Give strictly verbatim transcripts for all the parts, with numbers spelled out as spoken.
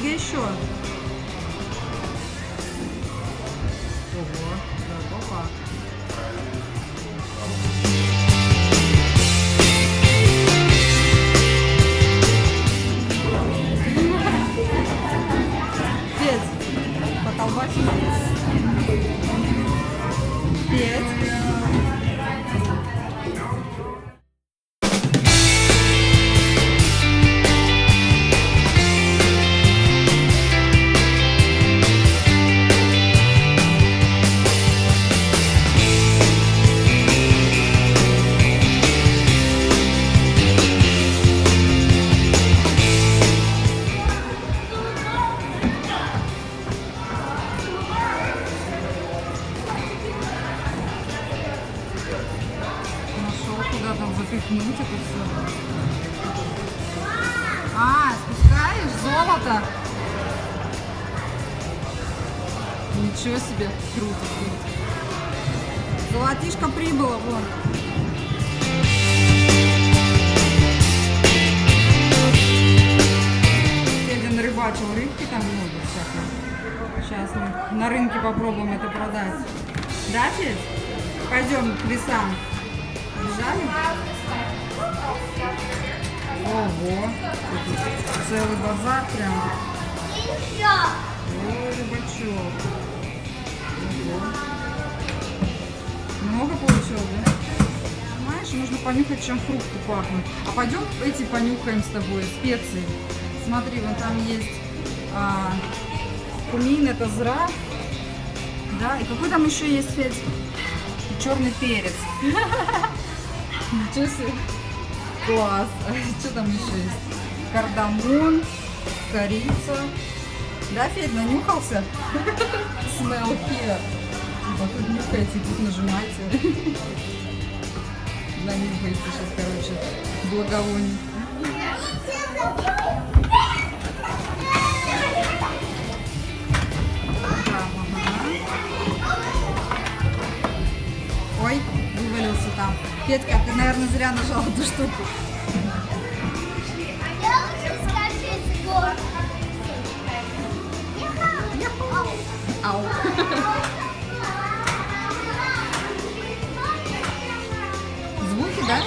Где еще? Ого, да, опа. Петь, поколбасим здесь. Петь. Куда там запихнуть это все? А, спускаешь золото? Ничего себе, круто, круто. Золотишко прибыло, вон. Федя нарыбачил рыбки, там много всякого. Сейчас мы на рынке попробуем это продать. Да, Федь? Пойдем к лесам. Бежали? Ого! Целый базар прям. Ой, рыбачок. Ого. Много получилось, да? Знаешь, нужно понюхать, чем фрукты пахнут. А пойдем эти понюхаем с тобой, специи. Смотри, вон там есть а, кумин, это зра. Да, и какой там еще есть, Федь? Черный перец. Ничего себе. Класс. Что там еще есть? Кардамон, корица. Да, Федь, нанюхался? Smell here. Вот тут нюхайте, тут нажимайте. Нанюхайте сейчас, короче, благовоний. Ой, вывалился там. Петька, ты, наверное, зря нажала эту штуку. Ау. Звуки, да?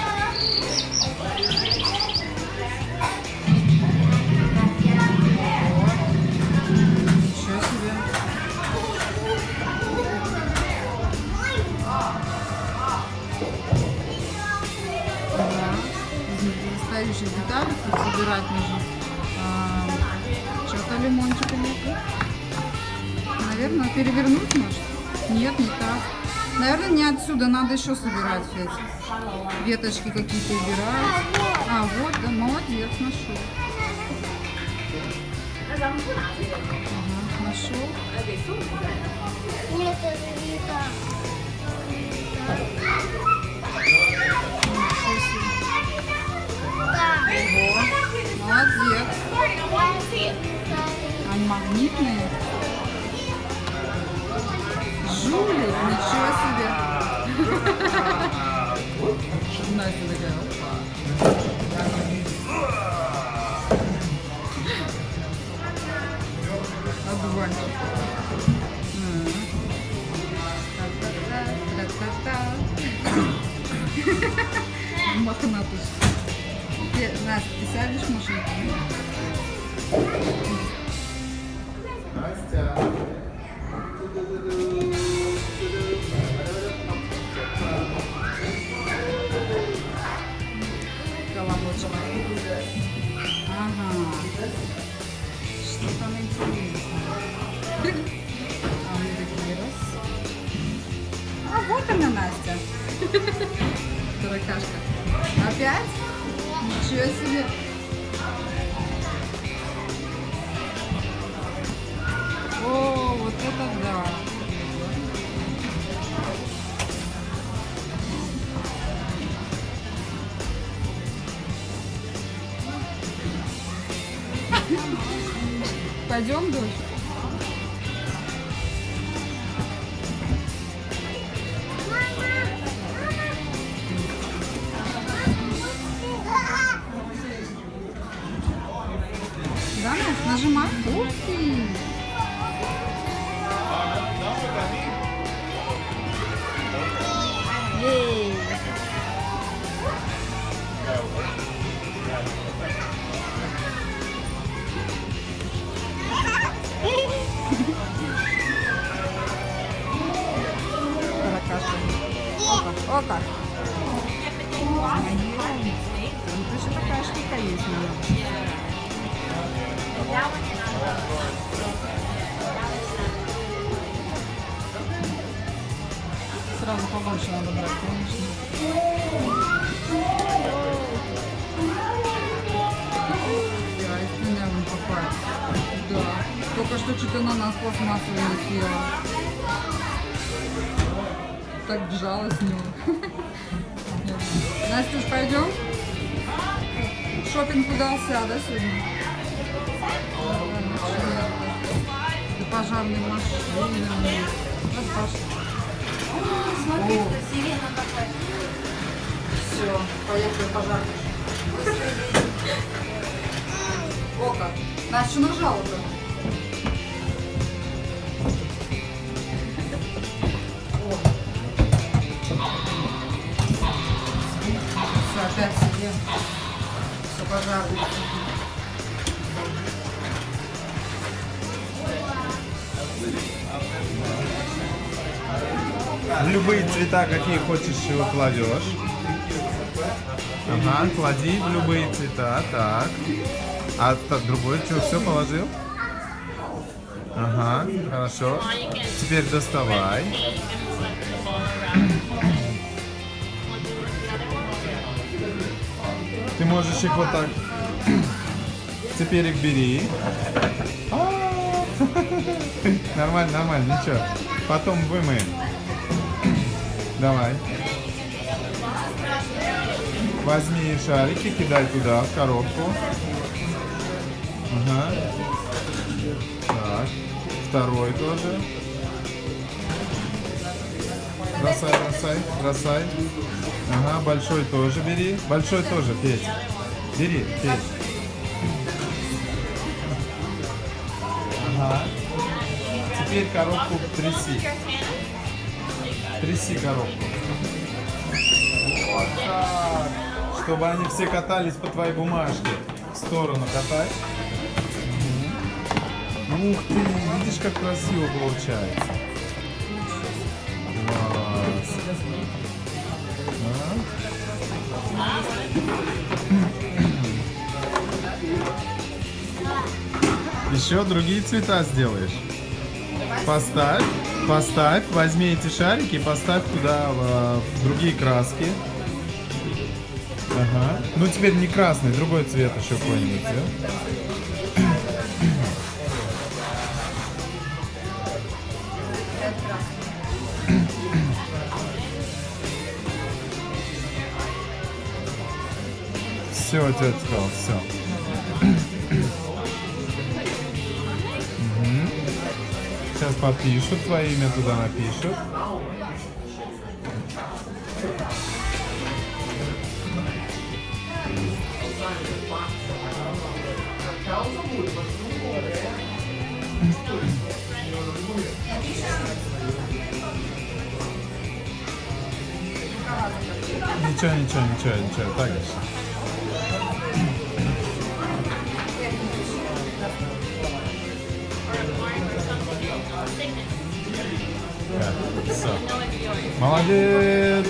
Ничего себе. Настоящие детали тут собирать нужно. А, что-то лимончика нет. Наверное, перевернуть может? Нет, не так. Наверное, не отсюда. Надо еще собирать, Федь. Веточки какие-то убирать. А, вот, да, молодец, нашел. Ага, нашел. Нет, это не так. Ого, молодец. Они магнитные. Жулик, ничего себе. Настя такая, опа. Одуванчик. Мохнатый. Настя, ты сядешь в машинку? Настя. Колобочек. Ага. Что там интересно? А мы такие раз. А вот она, Настя. Таракашка. Опять? Ничего себе. О, вот это да. Пойдем, дочь? Да, Настя, нажимай. Ух ты! Ей! Ока, ока. Тут еще такая штука есть. Сразу побольше надо брать, конечно. Да, из меня вон попасть. Да. Только что что-то на нас пластмассовый не съела. Так сжала с него. Настюш, пойдем? Шопинг удался, да, сегодня? И пожарные машины. Вот Паша. Смотри, что сирена такая. Все, поехали пожарные. О как. Настя нажала-то. Опять себе. Все пожарные. Любые цвета, какие хочешь, его кладешь. Ага, клади в любые цвета, так. А так, другой, что, все положил? Ага, хорошо. Теперь доставай. Ты можешь их вот так. Теперь их бери. Нормально, нормально, ничего. Потом вымоем. Давай. Возьми шарики, кидай туда, в коробку. Ага. Так. Второй тоже. Бросай, бросай, бросай. Ага, большой тоже бери. Большой тоже, Петь. Бери, Петь. Ага. Теперь коробку тряси. Тряси коробку. Вот так. Чтобы они все катались по твоей бумажке. В сторону катай. Угу. Ух ты, видишь, как красиво получается. Класс. А? Еще другие цвета сделаешь. Поставь, поставь, возьми эти шарики и поставь туда в, в другие краски. Ага. Ну теперь не красный, другой цвет еще какой-нибудь. Все, тетя сказал, все. Сейчас подпишут, твое имя туда напишут. Ничего, ничего, ничего, ничего, так же. Все. Молодец!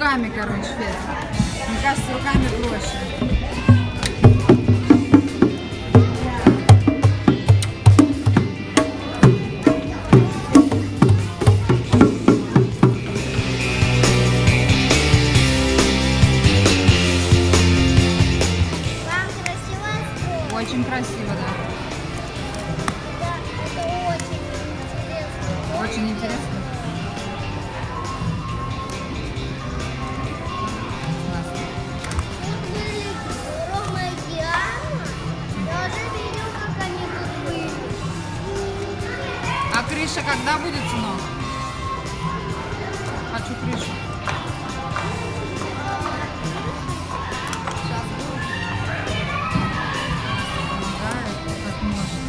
руками, короче, Федя. Мне кажется, руками проще. Вам красиво строить? Очень красиво, да. Да, это очень интересно. Очень интересно. Классно. Тут были Рома и Диана. Я уже видел, как они тут были. А крыша когда будет, сынок? Хочу крышу. Сейчас будет. Помогает, как может.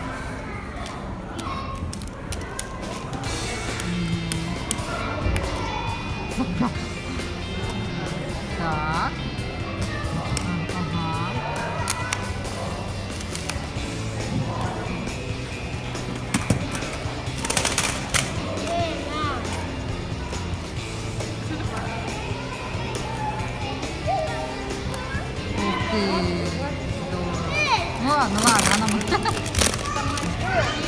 Так. Ага. Эй, мам. Ух ты. Здорово. Ну ладно, ладно, она будет.